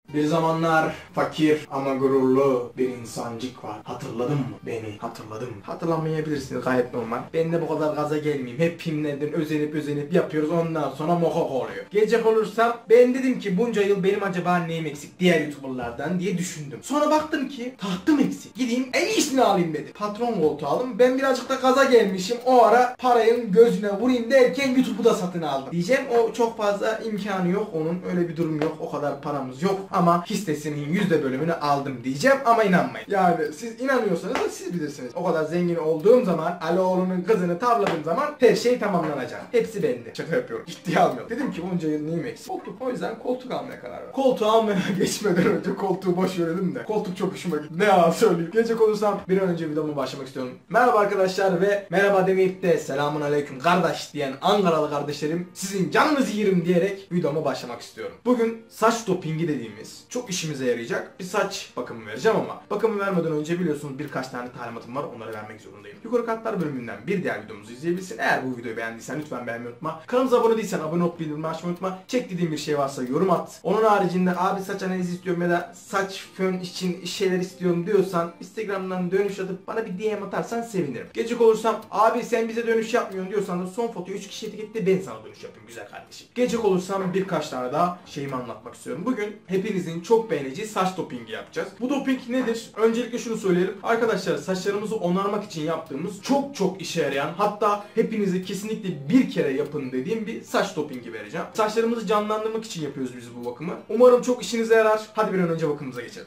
Bir zamanlar fakir ama gururlu bir insancık var. Hatırladın mı beni? Hatırladın mı? Hatırlamayabilirsiniz, gayet normal. Ben de bu kadar gaza gelmeyeyim. Hep filmlerden özenip yapıyoruz, ondan sonra mokok oluyor. Gelecek olursam ben dedim ki bunca yıl benim acaba neyim eksik diğer YouTuber'lardan diye düşündüm. Sonra baktım ki tahtım eksik. Gideyim en iyisini alayım dedim. Patron koltuğu aldım. Ben birazcık da gaza gelmişim. O ara parayın gözüne vurayım derken YouTube'u da satın aldım. Diyeceğim o çok fazla imkanı yok. Onun öyle bir durum yok. O kadar paramız yok. Ama hissesinin %bölümünü aldım diyeceğim ama inanmayın. Yani siz inanıyorsanız da siz bilirsiniz. O kadar zengin olduğum zaman, Aloğlu'nun kızını tavladığım zaman her şey tamamlanacak. Hepsi bende. Şaka yapıyorum. Ciddiye almıyorum. Dedim ki bunca yıl neyim eksik? Koltuk. O yüzden koltuk almaya karar verdim. Koltuğu almaya geçmeden önce koltuğu boş verelim de. Koltuk çok hoşuma gitti. Ne yalan söyleyeyim. Gelecek olursam bir an önce videoma başlamak istiyorum. Merhaba arkadaşlar ve merhaba demeyip de selamun aleyküm kardeş diyen Ankaralı kardeşlerim, sizin canınızı yerim diyerek videoma başlamak istiyorum. Bugün saç dopingi dediğimiz çok işimize yarayacak bir saç bakımı vereceğim ama bakımı vermeden önce biliyorsunuz birkaç tane talimatım var, onları vermek zorundayım. Yukarı katlar bölümünden bir diğer videomuzu izleyebilirsin. Eğer bu videoyu beğendiysen lütfen beğenmeyi unutma. Kanalımıza abone değilsen abone olup bildirim açmayı unutma. Çek dediğim bir şey varsa yorum at. Onun haricinde abi saç analizi istiyorum ya da saç fön için şeyler istiyorum diyorsan Instagram'dan dönüş atıp bana bir DM atarsan sevinirim. Gelecek olursam abi sen bize dönüş yapmıyorsun diyorsan da son fotoğrafı 3 kişi etiketle ben sana dönüş yapayım güzel kardeşim. Gelecek olursam birkaç tane daha şeyimi anlatmak istiyorum. Bugün hepinizin çok beğeneceği saç dopingi yapacağız. Bu doping nedir? Öncelikle şunu söyleyelim. Arkadaşlar saçlarımızı onarmak için yaptığımız çok işe yarayan, hatta hepinize kesinlikle bir kere yapın dediğim bir saç dopingi vereceğim. Saçlarımızı canlandırmak için yapıyoruz biz bu bakımı. Umarım çok işinize yarar. Hadi bir an önce bakımımıza geçelim.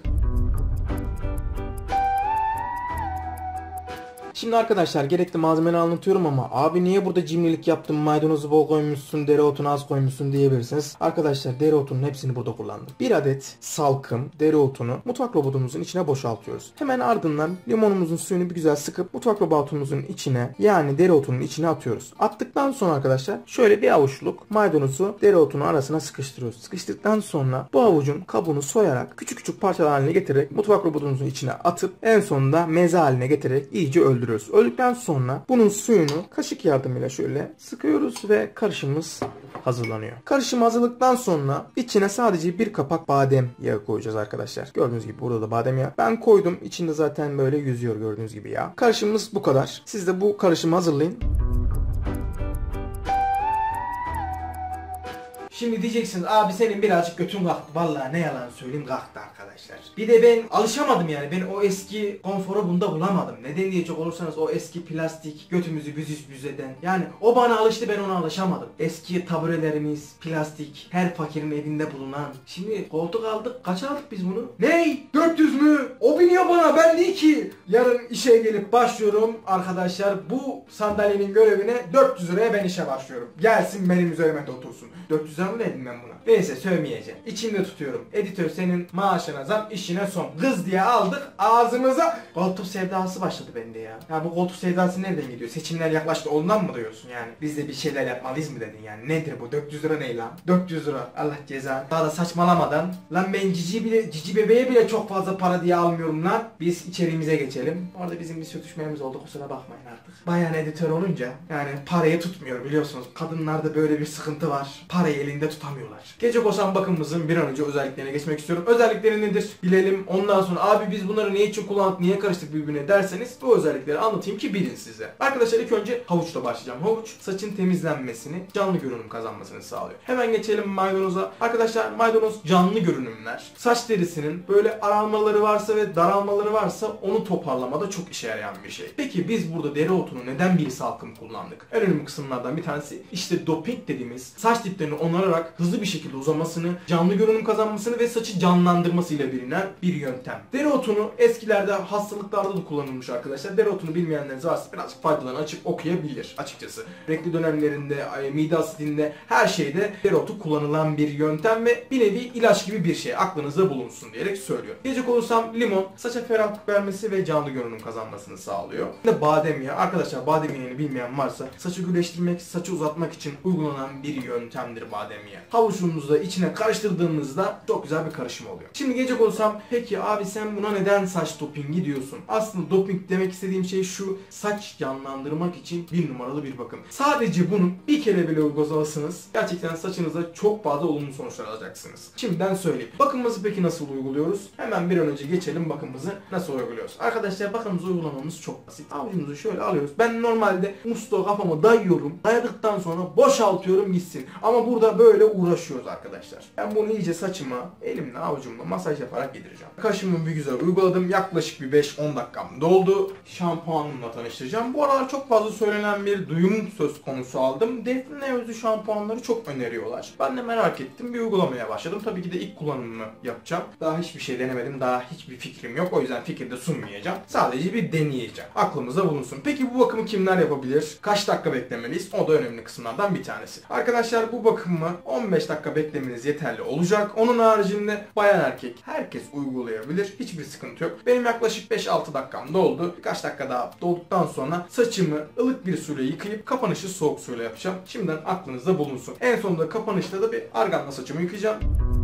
Şimdi arkadaşlar gerekli malzemeleri anlatıyorum ama abi niye burada cimrilik yaptın, maydanozu bol koymuşsun, dereotunu az koymuşsun diyebilirsiniz. Arkadaşlar dereotunun hepsini burada kullandım. Bir adet salkım dereotunu mutfak robotumuzun içine boşaltıyoruz. Hemen ardından limonumuzun suyunu bir güzel sıkıp mutfak robotumuzun içine, yani dereotunun içine atıyoruz. Attıktan sonra arkadaşlar şöyle bir avuçluk maydanozu dereotunun arasına sıkıştırıyoruz. Sıkıştıktan sonra bu avucun kabuğunu soyarak küçük parçalar haline getirerek mutfak robotumuzun içine atıp en sonunda meze haline getirerek iyice öldürüyoruz. Öldükten sonra bunun suyunu kaşık yardımıyla şöyle sıkıyoruz ve karışımımız hazırlanıyor. Karışım hazırladıktan sonra içine sadece bir kapak badem yağı koyacağız arkadaşlar. Gördüğünüz gibi burada da badem yağı. Ben koydum. İçinde zaten böyle yüzüyor gördüğünüz gibi yağ. Karışımımız bu kadar. Siz de bu karışımı hazırlayın. Şimdi diyeceksiniz abi senin birazcık götün kalktı. Vallahi ne yalan söyleyeyim kalktı arkadaşlar. Bir de ben alışamadım yani. Ben o eski konforu bunda bulamadım. Neden diyecek olursanız o eski plastik götümüzü büzeden. Yani o bana alıştı, ben ona alışamadım. Eski taburelerimiz plastik, her fakirin evinde bulunan. Şimdi koltuk aldık. Kaç aldık biz bunu? Ney? 400 mü? O biniyor bana, ben değil ki. Yarın işe gelip başlıyorum arkadaşlar. Bu sandalyenin görevine 400 liraya ben işe başlıyorum. Gelsin benim üzerime de otursun. 400 lira mı dedim ben buna? Neyse söylemeyeceğim. İçimde tutuyorum. Editör senin maaşına zam, işine son. Kız diye aldık ağzımıza. Koltuk sevdası başladı bende ya. Ya bu koltuk sevdası nereden gidiyor? Seçimler yaklaştı ondan mı diyorsun yani? Biz de bir şeyler yapmalıyız mı dedin yani? Nedir bu? 400 lira ne lan? 400 lira. Allah ceza. Daha da saçmalamadan. Lan ben cici bebeğe bile çok fazla para diye almıyorum lan. Biz içeriğimize geçelim. Orada bizim bir sürtüşmemiz oldu. Kusura bakmayın artık. Bayan editör olunca yani parayı tutmuyor biliyorsunuz. Kadınlarda böyle bir sıkıntı var. Parayı elinde tutamıyorlar. Gelecek olsam bakımımızın bir an önce özelliklerine geçmek istiyorum. Özellikleri nedir? Bilelim. Ondan sonra abi biz bunları ne için kullandık, niye karıştık birbirine derseniz bu özellikleri anlatayım ki bilin size. Arkadaşlar ilk önce havuçla başlayacağım. Havuç saçın temizlenmesini, canlı görünüm kazanmasını sağlıyor. Hemen geçelim maydanoza. Arkadaşlar maydanoz canlı görünümler. Saç derisinin böyle aralmaları varsa ve daralmaları varsa onu toparlamada çok işe yarayan bir şey. Peki biz burada dereotunu neden bir salkım kullandık? En önemli kısımlardan bir tanesi işte doping dediğimiz saç diplerini onararak hızlı bir şekilde uzamasını, canlı görünüm kazanmasını ve saçı canlandırmasıyla bilinen bir yöntem. Dereotunu eskilerde hastalıklarda da kullanılmış arkadaşlar. Dereotunu bilmeyenleriniz varsa birazcık faydalarını açıp okuyabilir açıkçası. Regl dönemlerinde, mide asidinde her şeyde dereotu kullanılan bir yöntem ve bir nevi ilaç gibi bir şey. Aklınızda bulunsun diyerek söylüyorum. Diyecek olursam limon saça ferahlık vermesi ve canlı görünüm kazanmasını sağlıyor. Bir de badem yağı. Arkadaşlar badem yağını bilmeyen varsa saçı güleştirmek, saçı uzatmak için uygulanan bir yöntemdir badem bademiyat. Havuçumuzu da içine karıştırdığımızda çok güzel bir karışım oluyor. Şimdi gelecek olsam, peki abi sen buna neden saç dopingi diyorsun? Aslında doping demek istediğim şey şu: saç canlandırmak için bir numaralı bir bakım. Sadece bunu bir kere bile uygulasanız gerçekten saçınıza çok fazla olumlu sonuçlar alacaksınız. Şimdiden söyleyeyim. Bakımımızı peki nasıl uyguluyoruz? Hemen bir an önce geçelim bakımımızı nasıl uyguluyoruz. Arkadaşlar bakımımızı uygulamamız çok basit. Avucumuzu şöyle alıyoruz. Ben normalde musluğu kafama dayıyorum. Dayadıktan sonra boşaltıyorum gitsin. Ama burada böyle uğraşıyoruz arkadaşlar. Ben bunu iyice saçıma elimle avucumla masaj yaparak yedireceğim. Kaşımı bir güzel uyguladım. Yaklaşık bir 5-10 dakikam doldu. Şampuanımla tanıştıracağım. Bu aralar çok fazla söylenen bir duyum söz konusu aldım. Defne özü şampuanları çok öneriyorlar. Ben de merak ettim. Bir uygulamaya başladım. Tabii ki de ilk kullanımını yapacağım. Daha hiçbir şey denemedim. Daha hiçbir fikrim yok. O yüzden fikir de sunmayacağım. Sadece bir deneyeceğim. Aklımızda bulunsun. Peki bu bakımı kimler yapabilir? Kaç dakika beklemeliyiz? O da önemli kısımlardan bir tanesi. Arkadaşlar bu bakımı 15 dakika beklemeniz yeterli olacak. Onun haricinde bayan erkek herkes uygulayabilir. Hiçbir sıkıntı yok. Benim yaklaşık 5-6 dakikam doldu. Birkaç dakika daha dolduktan sonra saçımı ılık bir suyla yıkayıp kapanışı soğuk suyla yapacağım. Şimdiden aklınızda bulunsun. En sonunda kapanışta da bir arganla saçımı yıkayacağım.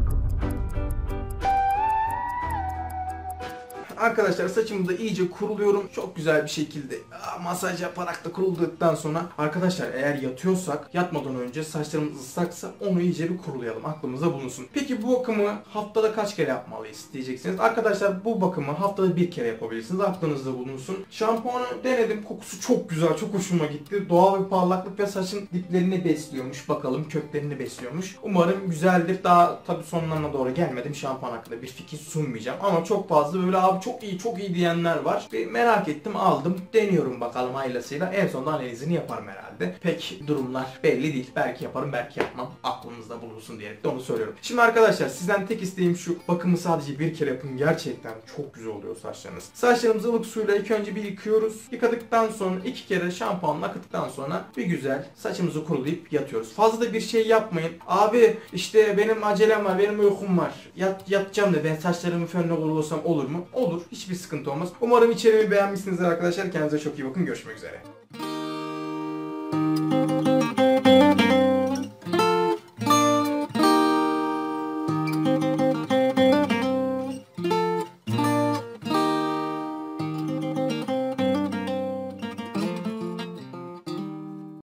Arkadaşlar saçımı da iyice kuruluyorum. Çok güzel bir şekilde masaj yaparak da kurulduktan sonra, arkadaşlar eğer yatıyorsak, yatmadan önce saçlarımız ıslaksa onu iyice bir kurulayalım. Aklımıza bulunsun. Peki bu bakımı haftada kaç kere yapmalıyız diyeceksiniz. Arkadaşlar bu bakımı haftada bir kere yapabilirsiniz. Aklınızda bulunsun. Şampuanı denedim. Kokusu çok güzel. Çok hoşuma gitti. Doğal bir parlaklık ve saçın diplerini besliyormuş. Bakalım köklerini besliyormuş. Umarım güzeldir. Daha tabii sonlarına doğru gelmedim. Şampuan hakkında bir fikir sunmayacağım. Ama çok fazla böyle abi çok iyi diyenler var. Bir merak ettim, aldım. Deniyorum bakalım hayırlısıyla. En sonunda analizini yaparım herhalde. Pek durumlar belli değil. Belki yaparım, belki yapmam. Aklınızda bulunsun diyerek de onu söylüyorum. Şimdi arkadaşlar sizden tek isteğim şu: bakımı sadece bir kere yapın. Gerçekten çok güzel oluyor saçlarınız. Saçlarımızı ılık suyla ilk önce bir yıkıyoruz. Yıkadıktan sonra 2 kere şampuanla akıttıktan sonra bir güzel saçımızı kurulayıp yatıyoruz. Fazla da bir şey yapmayın. Abi işte benim acelem var, benim uykum var. Yatacağım da ben saçlarımı fönle kurulasam olur mu? Olur. Hiçbir sıkıntı olmaz. Umarım içeriğimi beğenmişsinizdir arkadaşlar. Kendinize çok iyi bakın. Görüşmek üzere.